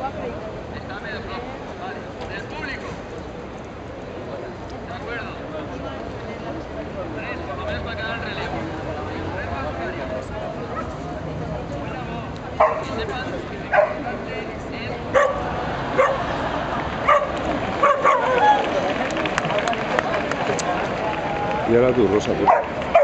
Está medio flojo. Vale. Del público. De acuerdo. 3, por lo menos para quedar en relevo. 3 voluntarios. Buena voz. Que sepan que lo importante es... Y ahora tú, Rosa, tú.